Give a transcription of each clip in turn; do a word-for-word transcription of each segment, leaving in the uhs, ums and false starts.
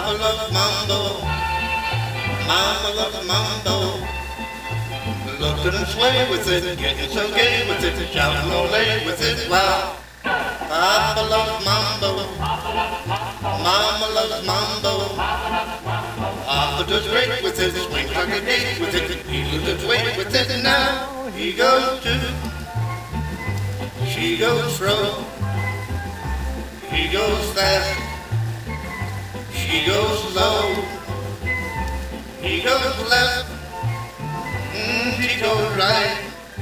Papa loves Mambo, Mama loves Mambo. Look at him sway with it, getting so gay with it, shouting all day with it, wow. Papa loves Mambo, Mama loves Mambo. Papa does great with it, swings like a gate with it, he loses weight with it, and now he goes to, she goes slow, he goes fast, she goes low, he goes left, mm, she goes right.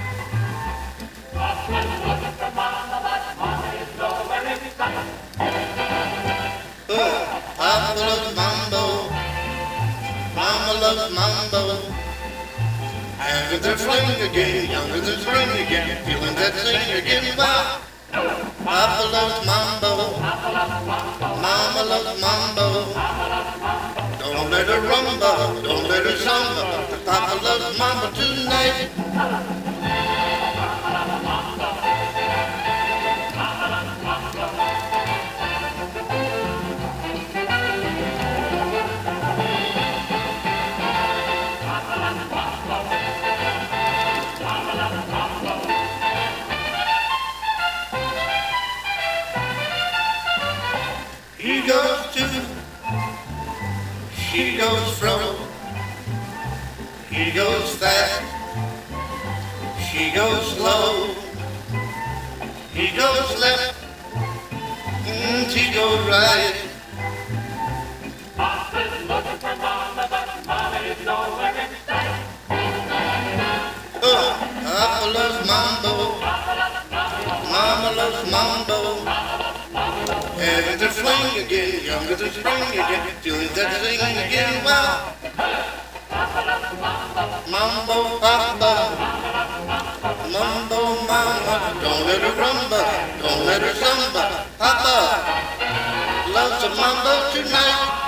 Oh, Papa loves Mambo, Mama loves Mambo. Younger than fling again, younger than spring again, feeling that thing again, wow. Papa loves Mambo, Mama loves Mambo. Don't let her rumba, don't let her samba, Papa loves Mambo tonight. He goes to, she goes slow, he goes fast, she goes slow, he goes left, mm, she goes right. Papa's looking for Mama, but Mama is nowhere in sight. Oh, Papa loves Mambo, Mama loves Mambo. Having to fling again, younger than spring again, feeling that thing again, wow. Mambo, Papa, Mambo, Mama, don't let her rumba, don't let her samba, Papa loves a mambo tonight.